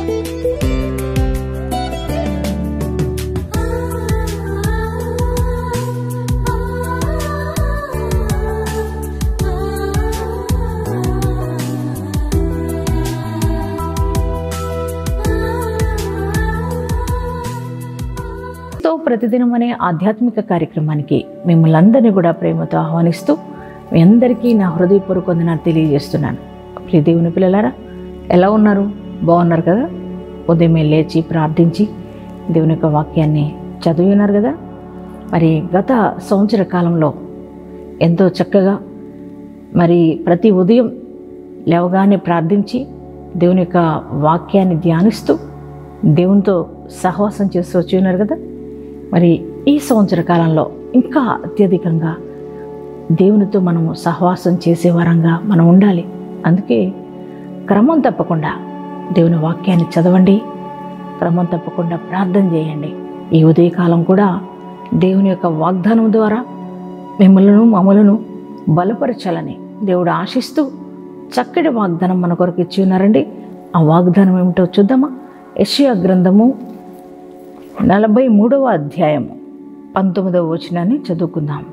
ప్రతిదినం అనే ఆధ్యాత్మిక కార్యక్రమానికి మిమ్మల్ని అందరినీ కూడా ప్రేమతో ఆహ్వానిస్తూ మీ అందరికీ నా హృదయపూర్వక వందనాలు తెలియజేస్తున్నాను. ప్రియ దేవుని పిల్లలారా, ఎలా ఉన్నారు? బాగున్నారు కదా? ఉదయమే లేచి ప్రార్థించి దేవుని యొక్క వాక్యాన్ని చదివి ఉన్నారు కదా? మరి గత సంవత్సర కాలంలో ఎంతో చక్కగా మరి ప్రతి ఉదయం లేవగానే ప్రార్థించి దేవుని యొక్క వాక్యాన్ని ధ్యానిస్తూ దేవునితో సహవాసం చేస్తూ వచ్చి ఉన్నారు కదా? మరి ఈ సంవత్సర కాలంలో ఇంకా అత్యధికంగా దేవునితో మనము సహవాసం చేసే వారంగా మనం ఉండాలి. అందుకే క్రమం తప్పకుండా దేవుని వాక్యాన్ని చదవండి, క్రమం తప్పకుండా ప్రార్థన చేయండి. ఈ ఉదయకాలం కూడా దేవుని యొక్క వాగ్దానం ద్వారా మమ్మలను బలపరచాలని దేవుడు ఆశిస్తూ చక్కటి వాగ్దానం మన కొరకు ఇచ్చి ఉన్నారండి. ఆ వాగ్దానం ఏమిటో చూద్దామా? యెషయా గ్రంథము 43వ అధ్యాయము 19వ వచనాన్ని చదువుకుందాం.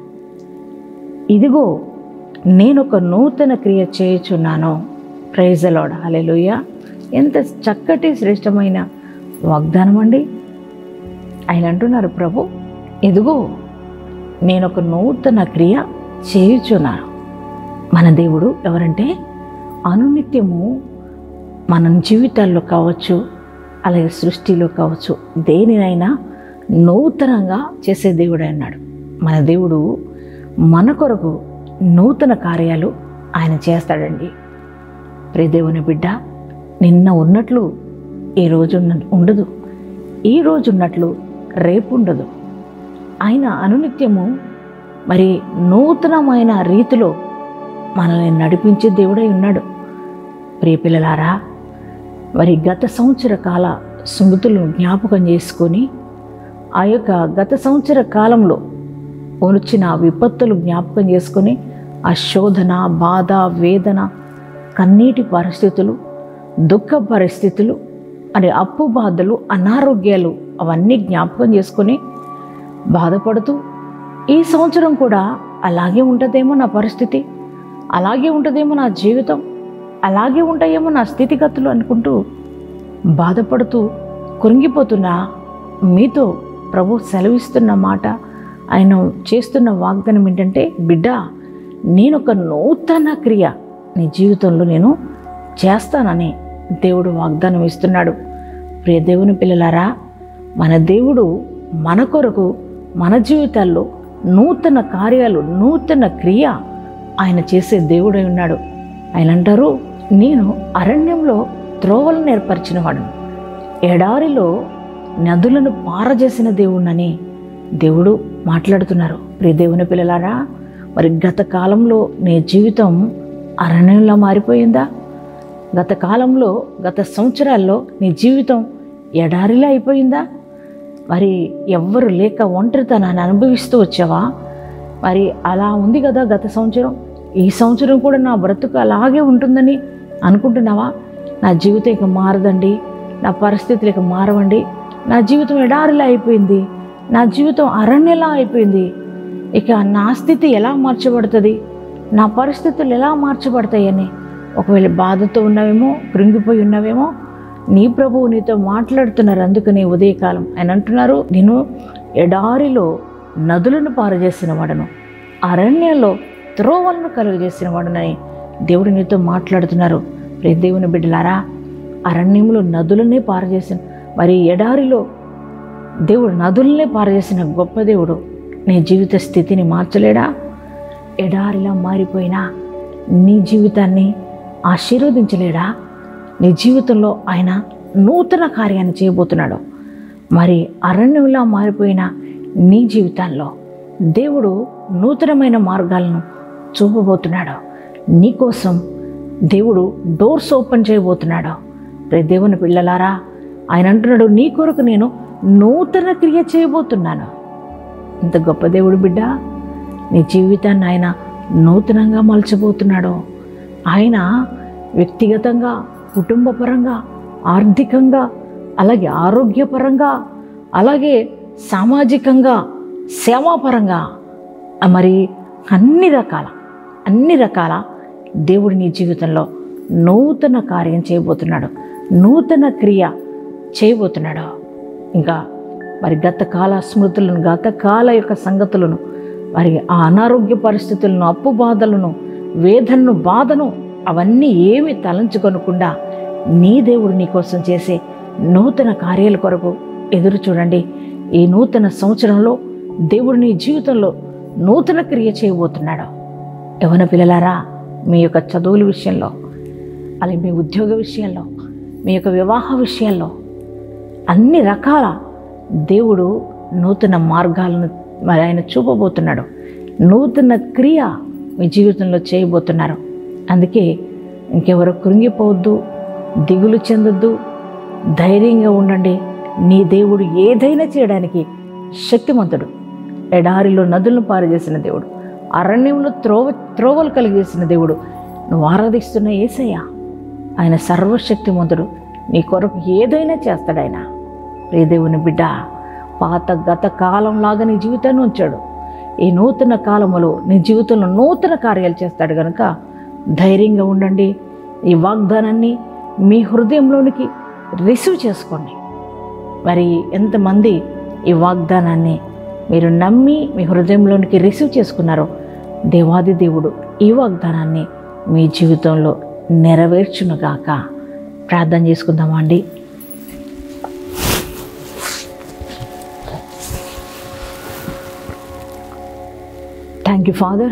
ఇదిగో నేనొక నూతన క్రియ చేయుచున్నాను. Praise the lord, hallelujah. ఎంత చక్కటి శ్రేష్టమైన వాగ్దానం అండి. ఆయన అంటున్నారు, ప్రభు ఇదిగో నేనొక నూతన క్రియ చేయుచున్నాను. మన దేవుడు ఎవరంటే అనునిత్యము మన జీవితాల్లో కావచ్చు, అలాగే సృష్టిలో కావచ్చు, దేనినైనా నూతనంగా చేసే దేవుడు అన్నాడు. మన దేవుడు మన కొరకు నూతన కార్యాలు ఆయన చేస్తాడండి. ప్రియ దేవుని బిడ్డ, నిన్న ఉన్నట్లు ఈరోజు ఉండదు, ఈరోజు ఉన్నట్లు రేపు ఉండదు. ఆయన అనునిత్యము మరి నూతనమైన రీతిలో మనల్ని నడిపించే దేవుడై ఉన్నాడు. ప్రియ పిల్లలారా, మరి గత సంవత్సర కాల స్మృతులను జ్ఞాపకం చేసుకొని ఆ యొక్క గత సంవత్సర కాలంలో వచ్చిన విపత్తులు జ్ఞాపకం చేసుకొని ఆ శోధన, బాధ, వేదన, కన్నీటి పరిస్థితులు, దుఃఖ పరిస్థితులు, మరి అప్పు బాధలు, అనారోగ్యాలు అవన్నీ జ్ఞాపకం చేసుకొని బాధపడుతూ ఈ సంవత్సరం కూడా అలాగే ఉంటుందేమో నా పరిస్థితి, అలాగే ఉంటుందేమో నా జీవితం, అలాగే ఉంటాయేమో నా స్థితిగతులు అనుకుంటూ బాధపడుతూ కృంగిపోతున్నా మీతో ప్రభు సెలవిస్తున్న మాట, ఆయన చేస్తున్న వాగ్దానం ఏంటంటే, బిడ్డ నేనొక నూతన క్రియ నీ జీవితంలో నేను చేస్తానని దేవుడు వాగ్దానం ఇస్తున్నాడు. ప్రియ దేవుని పిల్లలారా, మన దేవుడు మన కొరకు మన జీవితాల్లో నూతన కార్యాలు, నూతన క్రియ ఆయన చేసే దేవుడై ఉన్నాడు. ఆయన అంటారు, నేను అరణ్యంలో త్రోవలను ఏర్పరిచిన వాడును, ఎడారిలో నదులను పారజేసిన దేవుణ్ణని దేవుడు మాట్లాడుతున్నారు. ప్రియ దేవుని పిల్లలారా, మరి గత కాలంలో నీ జీవితం అరణ్యంలో మారిపోయిందా? గత కాలంలో, గత సంవత్సరాల్లో నీ జీవితం ఎడారిలో అయిపోయిందా? మరి ఎవ్వరు లేక ఒంటరితనాన్ని అనుభవిస్తూ వచ్చావా? మరి అలా ఉంది కదా గత సంవత్సరం. ఈ సంవత్సరం కూడా నా బ్రతుకు అలాగే ఉంటుందని అనుకుంటున్నావా? నా జీవితం ఇక మారదండి, నా పరిస్థితులు ఇక మారవండి, నా జీవితం ఎడారిలా అయిపోయింది, నా జీవితం అరణ్యలా అయిపోయింది, ఇక నా స్థితి ఎలా మార్చబడుతుంది, నా పరిస్థితులు ఎలా మార్చబడతాయని ఒకవేళ బాధతో ఉన్నావేమో, కృంగిపోయి ఉన్నావేమో, నీ ప్రభువు నీతో మాట్లాడుతున్నారు. అందుకని ఉదయకాలం ఆయన అంటున్నారు, నేను ఎడారిలో నదులను పారజేసిన వాడను, అరణ్యంలో త్రోవలను కలుగజేసిన వాడునని దేవుడు నీతో మాట్లాడుతున్నారు. ప్రియ దేవుని బిడ్డలారా, అరణ్యంలో నదులనే పారజేసిన, మరి ఎడారిలో దేవుడు నదులనే పారజేసిన గొప్ప దేవుడు నీ జీవిత స్థితిని మార్చలేడా? ఎడారిలా మారిపోయినా నీ జీవితాన్ని ఆశీర్వదించలేడా? నీ జీవితంలో ఆయన నూతన కార్యాన్ని చేయబోతున్నాడు. మరి అరణ్యంలా మారిపోయిన నీ జీవితాల్లో దేవుడు నూతనమైన మార్గాలను చూపబోతున్నాడు. నీకోసం దేవుడు డోర్స్ ఓపెన్ చేయబోతున్నాడు. రే దేవుని పిల్లలారా, ఆయన అంటున్నాడు, నీ కొరకు నేను నూతన క్రియ చేయబోతున్నాను. ఇంత గొప్ప దేవుడు బిడ్డ, నీ జీవితాన్ని ఆయన నూతనంగా మలచబోతున్నాడు. ఆయన వ్యక్తిగతంగా, కుటుంబపరంగా, ఆర్థికంగా, అలాగే ఆరోగ్యపరంగా, అలాగే సామాజికంగా, సేవాపరంగా, మరి అన్ని రకాల దేవుడు నీ జీవితంలో నూతన కార్యం చేయబోతున్నాడు, నూతన క్రియ చేయబోతున్నాడు. ఇంకా మరి గతకాల స్మృతులను, గతకాల యొక్క సంగతులను, మరి ఆ అనారోగ్య పరిస్థితులను, అప్పు బాధలను, వేదనను, బాధను అవన్నీ ఏమి తలంచుకొనకుండా నీ దేవుడు నీ కోసం చేసే నూతన కార్యాల కొరకు ఎదురు చూడండి. ఈ నూతన సంవత్సరంలో దేవుడు నీ జీవితంలో నూతన క్రియ చేయబోతున్నాడు. యవ్వన పిల్లలారా, మీ యొక్క చదువుల విషయంలో, అలాగే మీ ఉద్యోగ విషయంలో, మీ యొక్క వివాహ విషయాల్లో అన్ని రకాల దేవుడు నూతన మార్గాలను మరి ఆయన చూపబోతున్నాడు. నూతన క్రియ మీ జీవితంలో చేయబోతున్నారు. అందుకే ఇంకెవరో కృంగిపోవద్దు, దిగులు చెందొద్దు, ధైర్యంగా ఉండండి. నీ దేవుడు ఏదైనా చేయడానికి శక్తిమంతుడు. ఎడారిలో నదులను పారజేసిన దేవుడు, అరణ్యంలో త్రోవలు కలిగేసిన దేవుడు, నువ్వు ఆరాధిస్తున్న యేసయ్య ఆయన సర్వశక్తిమంతుడు. నీ కొరకు ఏదైనా చేస్తాడు ఆయన. ప్రియ దేవుని బిడ్డ, పాత గత కాలంలాగా నీ జీవితాన్ని ఉంచాడు. ఈ నూతన కాలంలో నీ జీవితంలో నూతన కార్యాలు చేస్తాడు కనుక ధైర్యంగా ఉండండి. ఈ వాగ్దానాన్ని మీ హృదయంలోనికి రిసీవ్ చేసుకోండి. మరి ఎంతమంది ఈ వాగ్దానాన్ని మీరు నమ్మి మీ హృదయంలోనికి రిసీవ్ చేసుకున్నారో దేవాది దేవుడు ఈ వాగ్దానాన్ని మీ జీవితంలో నెరవేర్చునుగాక. ప్రార్థన చేసుకుందామా అండి. Thank you father.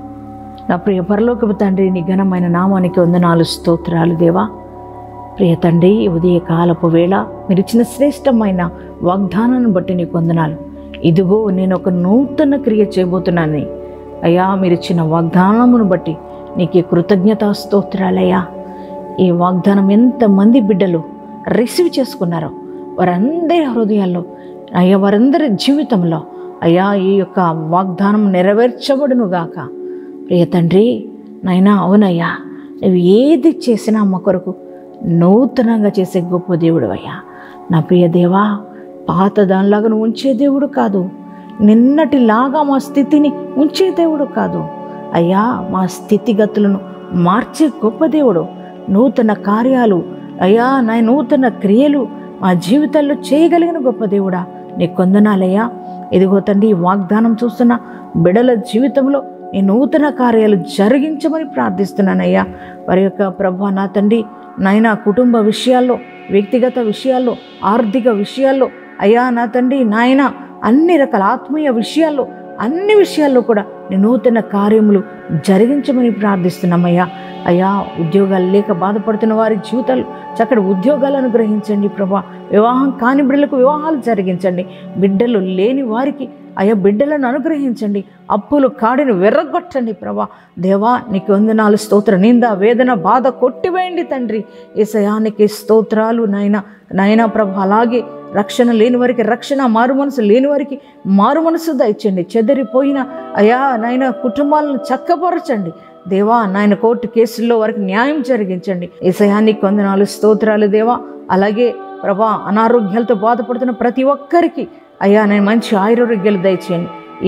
నా ప్రియ పరలోకపు తండ్రి, నీ ఘనమైన నామానికి వందనాలు, స్తోత్రాలు దేవా. ప్రియ తండ్రి, ఉదయ కాలపు వేళ మీరు ఇచ్చిన శ్రేష్టమైన వాగ్దానాన్ని బట్టి నీకు వందనాలు. ఇదిగో నేను ఒక నూతన క్రియ చేయబోతున్నాను అయ్యా. మీరు ఇచ్చిన వాగ్దానమును బట్టి నీకు కృతజ్ఞతా స్తోత్రాలయ్యా. ఈ వాగ్దానం ఎంతమంది బిడ్డలు రిసీవ్ చేసుకున్నారో వారందరి హృదయాల్లో అయ్యా, వారందరి జీవితంలో అయ్యా ఈ యొక్క వాగ్దానం నెరవేర్చబడును గాక. ప్రియ తండ్రి నాయనా, అవునయ్యా, నువ్వు ఏది చేసినా అమ్మ కొరకు నూతనంగా చేసే గొప్ప దేవుడు అయ్యా. నా ప్రియ దేవా, పాత దానిలాగా నువ్వు ఉంచే దేవుడు కాదు, నిన్నటిలాగా మా స్థితిని ఉంచే దేవుడు కాదు అయ్యా. మా స్థితిగతులను మార్చే గొప్ప దేవుడు. నూతన కార్యాలు అయ్యా, నా నూతన క్రియలు మా జీవితాల్లో చేయగలిగిన గొప్ప దేవుడా, నీకు వందనాలయ్యా. ఇదిగో తండ్రి, ఈ వాగ్దానం చూస్తున్న బిడల జీవితంలో నీ నూతన కార్యాలు జరిగించమని ప్రార్థిస్తున్నానయ్యా. వారి యొక్క ప్రభు నా తండ్రి నాయనా, కుటుంబ విషయాల్లో, వ్యక్తిగత విషయాల్లో, ఆర్థిక విషయాల్లో అయ్యా నా తండ్రి నాయన, అన్ని రకాల ఆత్మీయ విషయాల్లో, అన్ని విషయాల్లో కూడా నీ నూతన కార్యములు జరిగించమని ప్రార్థిస్తున్నామయ్యా. అయ్యా, ఉద్యోగాలు లేక బాధపడుతున్న వారి జీవితాలు చక్కటి ఉద్యోగాలను గ్రహించండి ప్రభా. వివాహం కాని బిడ్డలకు వివాహాలు జరిగించండి. బిడ్డలు లేని వారికి అయ్యా బిడ్డలను అనుగ్రహించండి. అప్పులు కాడిని వెర్రగొట్టండి ప్రభా. దేవా, నీకు వందనాలు, స్తోత్ర. నింద వేదన బాధ కొట్టివేయండి తండ్రి. యేసయ్యానికి స్తోత్రాలు నాయనా ప్రభా. అలాగే రక్షణ లేని వారికి రక్షణ, మారు మనసు లేని వారికి మారు మనసు దయచండి. చెదిరిపోయిన అయ్యా నాయన కుటుంబాలను చక్కపరచండి దేవా. నాయన కోర్టు కేసుల్లో వారికి న్యాయం జరిగించండి. యేసయ్యానికి వందనాలు, స్తోత్రాలు దేవా. అలాగే ప్రభా, అనారోగ్యాలతో బాధపడుతున్న ప్రతి ఒక్కరికి అయ్యా నేను మంచి ఆరోగ్యాలు దయచేయండి.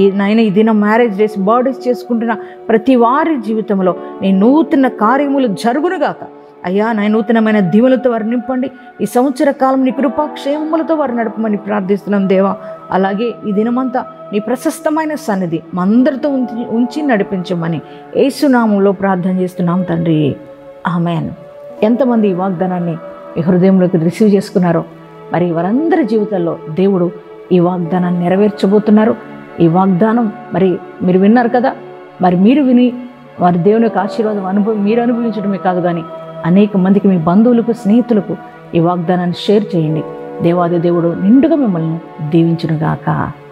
ఈ దినం మ్యారేజ్ డేస్, బర్త్డేస్ చేసుకుంటున్న ప్రతి వారి జీవితంలో నీ నూతన కార్యములు జరుగునుగాక అయ్యా. నా నూతనమైన దీవులతో వారు నింపండి. ఈ సంవత్సర కాలం నీ కృపాక్షేమములతో వారు నడపమని ప్రార్థిస్తున్నాం దేవా. అలాగే ఈ దినమంతా నీ ప్రశస్తమైన సన్నిధి మా అందరితో ఉంచి నడిపించమని యేసునామంలో ప్రార్థన చేస్తున్నాం తండ్రి, ఆమేన్. ఎంతమంది ఈ వాగ్దానాన్ని మీ హృదయంలోకి రిసీవ్ చేసుకున్నారో మరి వారందరి జీవితాల్లో దేవుడు ఈ వాగ్దానాన్ని నెరవేర్చబోతున్నారు. ఈ వాగ్దానం మరి మీరు విన్నారు కదా, మరి మీరు విని వారి దేవుని యొక్క ఆశీర్వాదం మీరు అనుభవించడమే కాదు కానీ అనేక మందికి, మీ బంధువులకు, స్నేహితులకు ఈ వాగ్దానాన్ని షేర్ చేయండి. దేవాది దేవుడు నిండుగా మిమ్మల్ని దీవించునుగాక.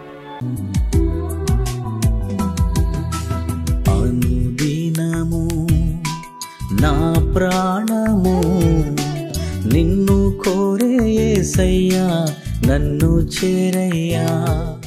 అనుదినము నా ప్రాణము నిన్ను కోరే యేసయ్యా, నన్ను చేరయ్యా.